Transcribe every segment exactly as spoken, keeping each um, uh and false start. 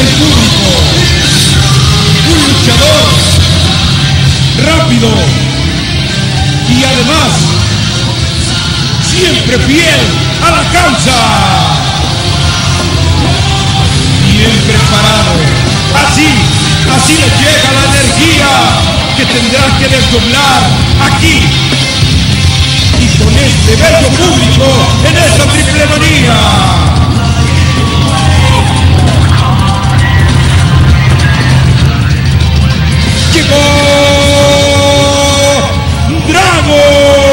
del público. Un luchador rápido y además siempre fiel a la causa. Bien preparado. Así, así le llega la energía que tendrá que desdoblar aquí y con este bello público en esta triple manía. Llegó Drago.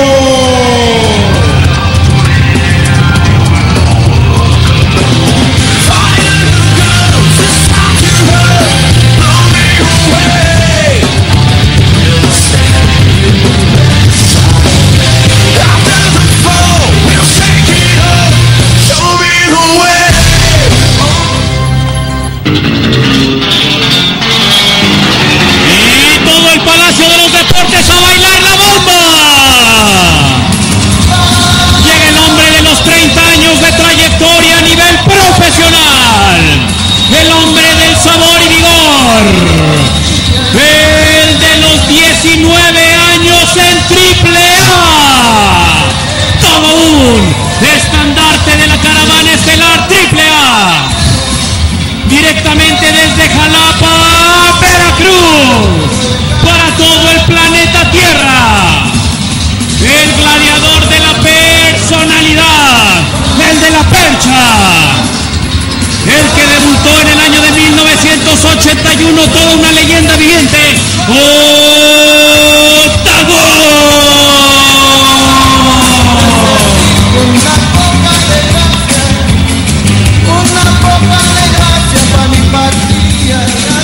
El hombre del sabor y vigor, el de los diecinueve años en triple A, todo un estandarte de la caravana estelar triple A, directamente desde Jalapa, Veracruz, para todo el planeta Tierra, el gladiador de la personalidad, el de la percha, el que debutó en el año de mil novecientos ochenta y uno, toda una leyenda viviente, Octagon. Una poca de gracia, una poca de gracia para mi partida.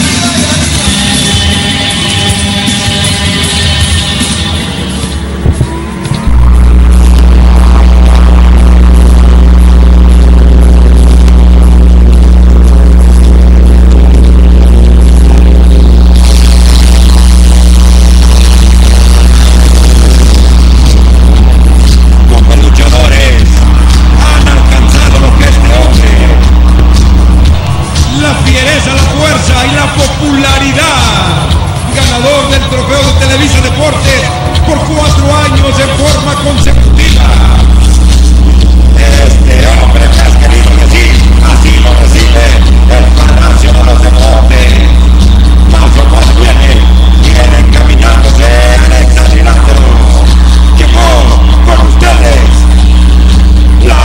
Y la popularidad, ganador del trofeo de Televisa Deportes por cuatro años en forma consecutiva. Este hombre más querido que sí, así lo recibe el Palacio de los Deportes. Paso por viene, viene encaminándose al hexarilátero. Llegó con ustedes la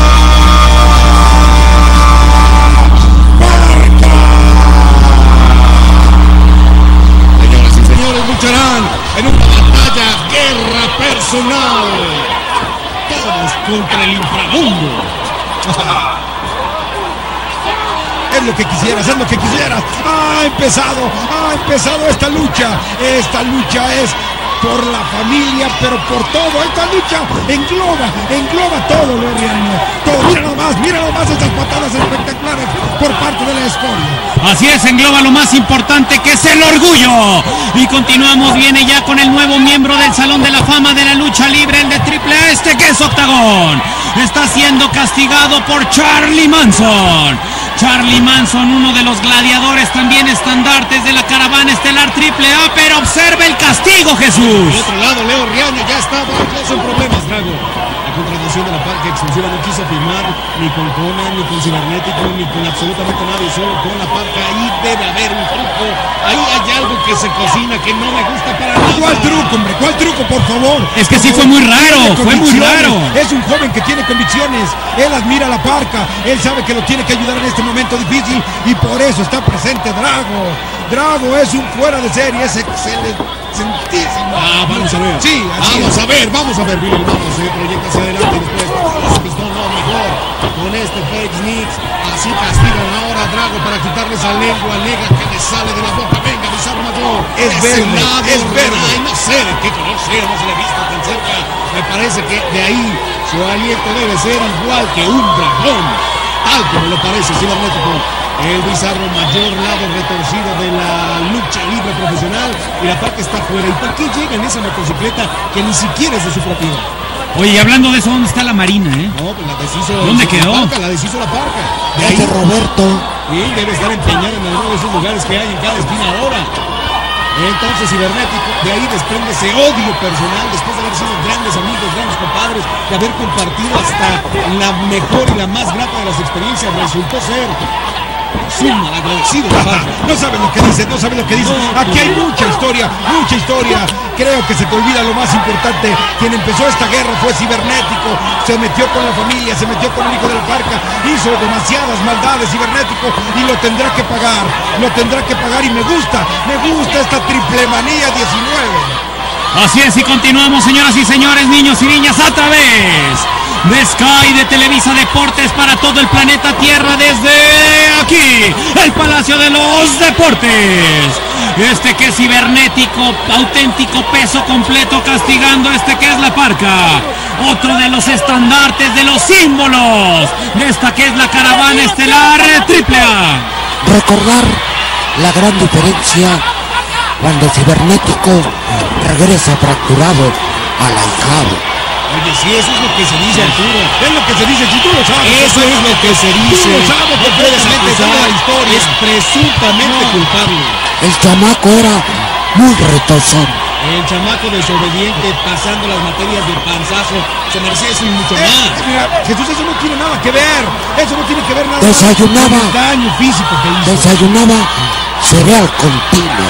lucharán en una batalla, guerra personal, todos contra el inframundo. Es lo que quisieras, es lo que quisieras. Ha empezado, ha empezado esta lucha. Esta lucha es por la familia, pero por todo. Esta lucha engloba, engloba todo lo real. Todo. Mira nomás, mira nomás estas patadas espectaculares por parte de la escoria. Así es, engloba lo más importante, que es el orgullo. Y continuamos, viene ya con el nuevo miembro del Salón de la Fama de la Lucha Libre, el de triple A, este que es Octagon. Está siendo castigado por Charlie Manson. Charlie Manson, uno de los gladiadores también estandartes de la caravana estelar triple A, pero observa el castigo, Jesús. Por otro lado, Leo Riaño ya está bajo en problemas, Drago. La contratación de la Parca Exclusiva no quiso firmar ni con Conan, ni con Cibernético, ni con absolutamente nadie, solo con la Parca. Ahí debe haber un truco, ahí hay algo que se cocina que no me gusta para nada. ¿Cuál truco, hombre? ¿Cuál truco, por favor? Es que sí fue muy raro, fue muy raro. Es un joven que tiene convicciones, él admira a la Parca, él sabe que lo tiene que ayudar en este momento difícil y por eso está presente Drago. Drago es un fuera de serie, es excelentísimo. Ah, vamos a ver. Sí, así vamos es. a ver, vamos a ver, Billy, vamos, se proyecta hacia adelante y después ese pistón no mejor con este fake sneaks. Así castigan ahora a Drago para quitarle esa lengua negra que le sale de la boca. Venga, Bizarro Mayor. Es verde, es verde. Ay, no sé de qué color sea, no se le ha visto tan cerca. Me parece que de ahí su aliento debe ser igual que un dragón. Tal como lo parece, Cibernético. El Bizarro Mayor, lado retorcido de la lucha libre profesional, y la Parca está fuera. ¿Y por qué llega en esa motocicleta que ni siquiera es de su propiedad? Oye, y hablando de eso, ¿dónde está la Marina, eh? No, pues la deshizo. ¿Dónde quedó? La Parca, la deshizo la Parca. De ahí Roberto. y debe estar empeñado en alguno de esos lugares que hay en cada esquina ahora. Entonces Cibernético de ahí desprende ese odio personal después de haber sido grandes amigos, grandes compadres, de haber compartido hasta la mejor y la más grata de las experiencias. Resultó ser un malagradecido. No sabes lo que dices, no sabes lo que dices. Aquí hay mucha historia, mucha historia. Creo que se te olvida lo más importante. Quien empezó esta guerra fue Cibernético. Se metió con la familia, se metió con el hijo de la parca. Hizo demasiadas maldades Cibernético y lo tendrá que pagar. Lo tendrá que pagar y me gusta, me gusta esta triple manía diecinueve. Así es, y continuamos, señoras y señores, niños y niñas, a través de Sky, de Televisa Deportes para todo el planeta Tierra, desde aquí, el Palacio de los Deportes. Este que es Cibernético, auténtico peso completo, castigando este que es la parca. Otro de los estandartes, de los símbolos de esta que es la caravana estelar triple A. Recordar la gran diferencia cuando Cibernético regresa fracturado al ahijado. Oye, sí, eso es lo que se dice, Arturo. Es lo que se dice, si tú lo sabes. Eso es lo que se dice. Tú lo sabes, no puedes acusar, la historia. es presuntamente No. culpable. El chamaco era muy retozón. El chamaco desobediente pasando las materias de panzazo se merecía eso y mucho Eh, más. mira, Jesús, eso no tiene nada que ver. Eso no tiene que ver nada Desayunaba. con el daño físico que hizo. Desayunaba cereal con tiner.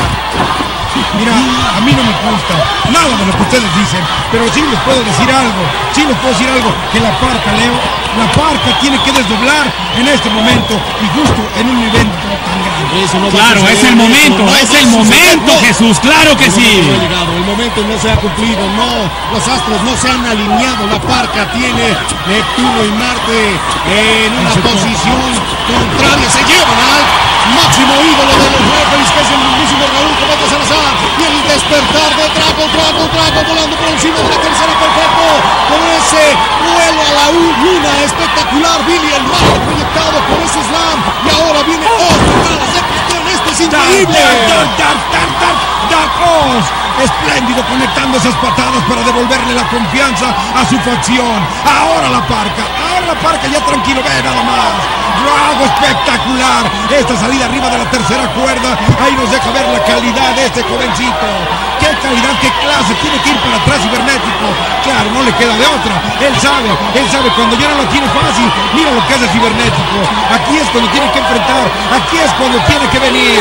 Mira, a mí no me gusta nada de lo que ustedes dicen, pero sí les puedo decir algo, sí les puedo decir algo, que la parca, Leo, la parca tiene que desdoblar en este momento y justo en un evento tan grande. Eso no va a Claro, suceder, es el momento, eso no es va a el suceder, momento, no. Jesús, claro que El sí. momento no ha llegado, el momento no se ha cumplido, no, los astros no se han alineado, la parca tiene Neptuno y Marte en una posición contraria, se llevan al máximo ídolo de los referees, que es el mismísimo Raúl Cometa Salazar, y el despertar de Drago, Drago, Drago, volando por encima de la tercera, perfecto, con ese vuelo a la luna espectacular, Billy el mar proyectado con ese slam, y ahora viene otro cara de cuestión, esto es increíble. Dark, dark, dark, dark, dark Oz. Espléndido conectando esas patadas para devolverle la confianza a su facción. Ahora la parca, ahora la parca ya tranquilo, ve nada más. Drago espectacular. Esta salida arriba de la tercera cuerda, ahí nos deja ver la calidad de este jovencito. Qué calidad, qué clase, tiene que ir para atrás Cibernético. Claro, no le queda de otra. Él sabe, él sabe cuando ya no lo tiene fácil. Mira lo que hace Cibernético. Aquí es cuando tiene que enfrentar, aquí es cuando tiene que venir.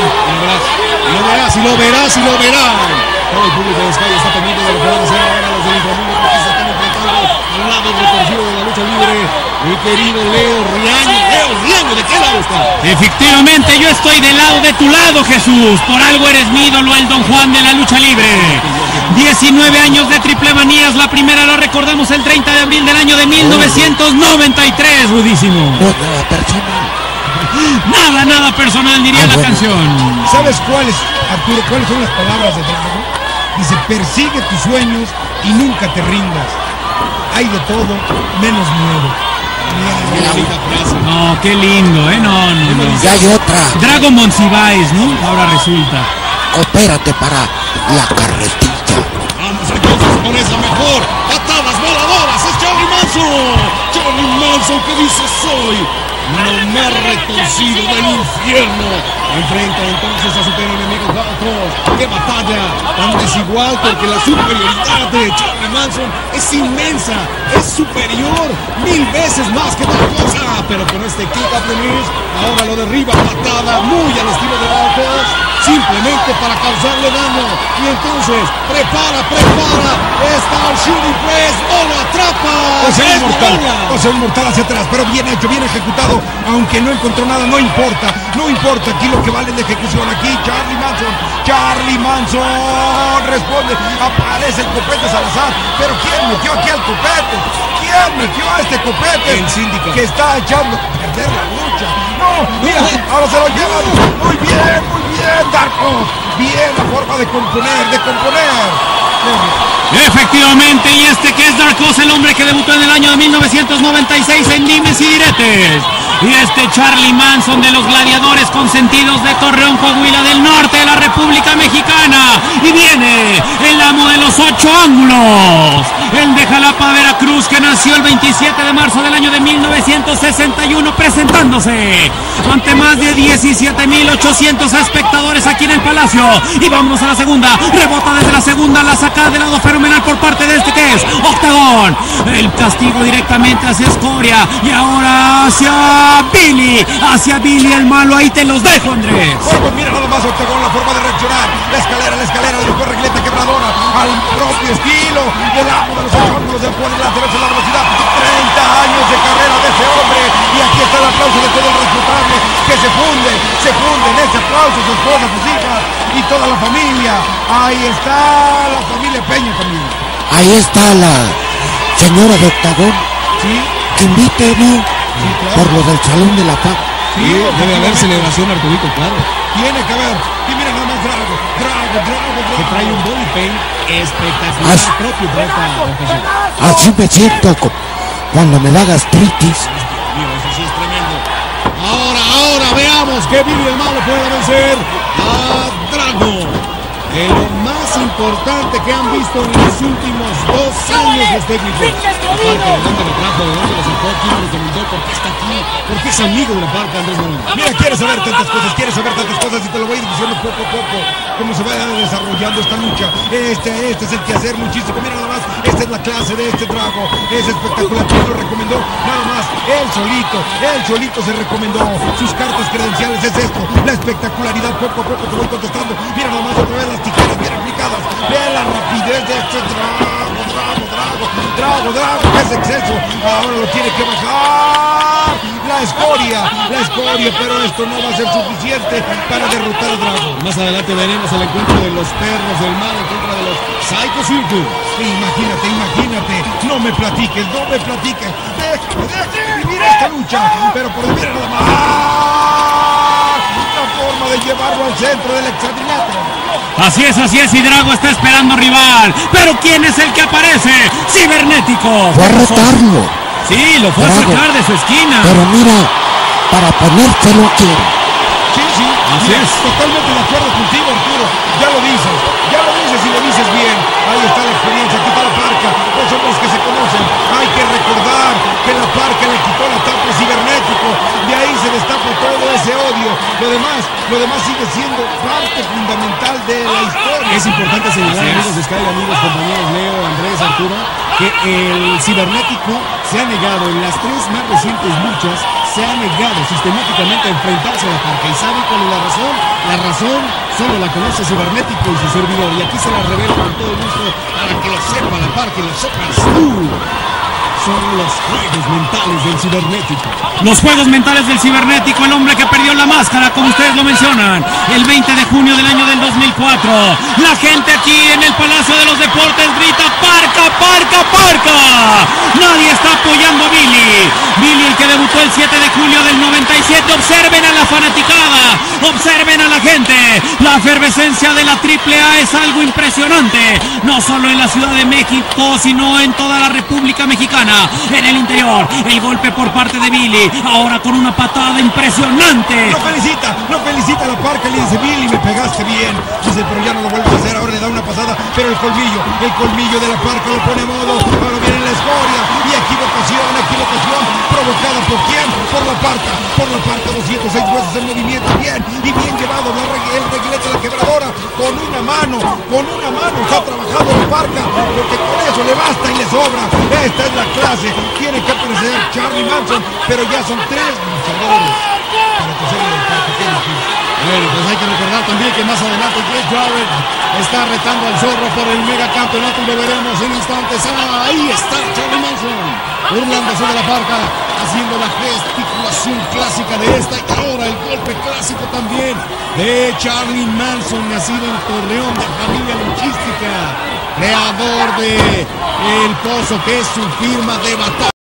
Lo verás, y lo verás, y lo verás. Todo el público de Sky está pendiente de lo que van a hacer ahora los del inframundo, porque se están enfrentando al lado retorcido de la lucha libre. Mi querido Leo Riaño, Leo Riaño, ¿de qué lado está? Efectivamente, yo estoy del lado de tu lado, Jesús. Por algo eres mi ídolo, el Don Juan de la lucha libre. diecinueve años de triple manías. La primera lo recordamos el treinta de abril del año de mil novecientos noventa y tres, Rudísimo. No, nada personal. Nada, nada personal, diría Ah, la bueno. canción. ¿Sabes cuáles, Arturo, cuáles son las palabras de Drago? Dice, persigue tus sueños y nunca te rindas. Hay de todo, menos miedo. Qué bonita frase. No, qué lindo, ¿eh? No, no, no. Y hay otra. Dragon Monsiváis, ¿no? Ahora resulta. Opérate para la carretilla. Vamos entonces con esa mejor. Patadas voladoras, es Charlie Manson. Charlie Manson que dice soy lo más retorcido del infierno. Enfrenta entonces a su peor enemigo Galactus. ¡Qué batalla tan desigual! Porque la superioridad de Charlie Manson es inmensa, es superior mil veces más que otra cosa. Pero con este kick up the knees, ahora lo derriba, patada muy al estilo de Galactus, simplemente para causarle daño. Y entonces prepara, prepara, está el shooting press, no lo atrapa. O sea, Es un mortal, Moronia. o sea, un mortal hacia atrás, pero bien hecho, bien ejecutado, aunque no encontró nada, no importa, no importa, aquí lo que vale es la ejecución, aquí Charlie Manson, Charlie Manson responde, aparece el copete Salazar, pero ¿quién metió aquí al copete? ¿Quién metió a este copete? El síndico. Que está echando a perder la lucha. No, mira, ahora se lo llevan, muy bien, muy bien, Darko, bien la forma de componer, de componer. Efectivamente, y este que es Dark Horse, el hombre que debutó en el año de mil novecientos noventa y seis en Dimes y Diretes. Y este Charlie Manson de los gladiadores consentidos de Torreón, Coahuila del norte de la República Mexicana. Y viene el amo de los ocho ángulos. el de Jalapa, Veracruz, que nació el veintisiete de marzo del año de mil novecientos sesenta y uno, presentándose ante más de diecisiete mil ochocientos espectadores aquí en el Palacio. Y vámonos a la segunda, rebota desde la segunda, la saca de lado fenomenal por parte de este que es Octagón. El castigo directamente hacia Escoria y ahora hacia Billy, hacia Billy el malo. Ahí te los dejo, Andrés. Pues mira nada más Octagón, la forma de reaccionar, la escalera, la escalera, le dejó regleta quebradora al propio estilo del amo de los ocho ángulos del cuadrilátero en la velocidad. treinta años de carrera de ese hombre, y aquí está el aplauso de todo el respetable que se funde, se funde en ese aplauso, su esposa, sus hijas y toda la familia. Ahí está la familia Peña también. Ahí está la señora de Octagón. Sí, Que invite, ¿no? sí, claro. Por lo del Salón de la Fama. Sí, Debe haber celebración, Arturito, claro. tiene que haber. Y mira nada más Drago, Drago, Drago, Que Drago. trae un body paint espectacular As- propio para esta ocasión. Así me siento co- cuando me da gastritis. Mío, eso sí es tremendo. Ahora, ahora veamos que Billy el malo puede vencer a Drago. De lo más importante que han visto en los últimos dos años los técnicos. Aparte, ¿de dónde lo trajo? ¿De dónde lo sacó? ¿Quién lo recomendó? ¿Por qué está aquí? ¿Por qué es amigo de la parca, Andrés Moreno? Mira, quieres saber tantas cosas, quieres saber tantas cosas y te lo voy a ir diciendo poco a poco cómo se va desarrollando esta lucha. Este, este es el quehacer muchísimo. Mira nada más, esta es la clase de este Drago. Es espectacular. ¿Quién lo recomendó? Nada más, él solito, él solito se recomendó. Sus cartas credenciales es esto, la espectacularidad. Poco a poco te voy contestando. Mira nada más otra vez las tijeras bien aplicadas. Ve la rapidez de este Drago, Drago, Drago, Drago, Drago, que es exceso. Ahora lo tiene que bajar. La escoria, la escoria, pero esto no va a ser suficiente para derrotar a Drago. Más adelante veremos el encuentro de los perros del mal en contra de los Psycho Circus. Imagínate, imagínate, no me platiques, no me platiques. Déjame, déjame vivir esta lucha, pero por vivir nada más. La forma de llevarlo al centro del hexadrilátero. Así es, así es, y Drago está esperando rival. Pero ¿quién es el que aparece? Cibernético. Fue a retarlo. Sí, lo fue a Drago. sacar de su esquina. Pero mira, para ponérselo quiere. Sí, sí, Así mira, es. totalmente de acuerdo contigo, Arturo. Ya lo dices, ya lo dices y lo dices bien. Ahí está la experiencia, aquí está la parca. Los hombres que se conocen. Hay que recordar que la parca le quitó la tapa cibernético. De ahí se destapa todo ese odio. Lo demás, lo demás sigue siendo parte fundamental de la historia. Es importante señalar, Así es. amigos de Sky, amigos, compañeros Leo, Andrés, Arturo, que el cibernético se ha negado en las tres más recientes luchas, se ha negado sistemáticamente a enfrentarse a la parca. ¿Y saben cuál es la razón? La razón solo la conoce Cibernético y su servidor. Y aquí se la revelo con todo gusto para que lo sepa la parca y lo sepas tú. Son los juegos mentales del cibernético. Los juegos mentales del cibernético, el hombre que perdió la máscara, como ustedes lo mencionan, el veinte de junio del año del dos mil cuatro. La gente aquí en el Palacio de los Deportes grita ¡Parca, parca, parca! Nadie está apoyando a Billy. Billy, el que debutó el siete de julio del noventa y siete. Observen a la fanaticada, observen a la gente. La efervescencia de la triple A es algo impresionante. No solo en la Ciudad de México, sino en toda la República Mexicana. En el interior, el golpe por parte de Billy, ahora con una patada impresionante. Lo felicita, lo felicita a la parca, le dice Billy, me pegaste bien. Dice, pero ya no lo vuelves a hacer, ahora le da una pasada, pero el colmillo, el colmillo de la parca lo pone a modo, ahora viene la escoria, y equivocación, equivocación, provocada por quién, por la parca, por la parca, doscientos seis veces en movimiento, bien, y bien llevado, la reg- el reguilete, la quebradora, con una mano, con una mano, está trabajando la parca, porque con eso le basta y le sobra. Esta es la clase, tiene que aparecer Charlie Manson, pero ya son tres luchadores para que se den parque, qué difícil. Bueno, pues hay que recordar también que más adelante Jake Jarrett está retando al zorro por el mega campeonato y lo veremos en instantes. Ah, ahí está Charlie Manson, burlándose de la parca, haciendo la gesticulación clásica de esta, y ahora el golpe clásico también de Charlie Manson, nacido en Torreón, de familia luchística, creador de El Pozo, que es su firma de batalla.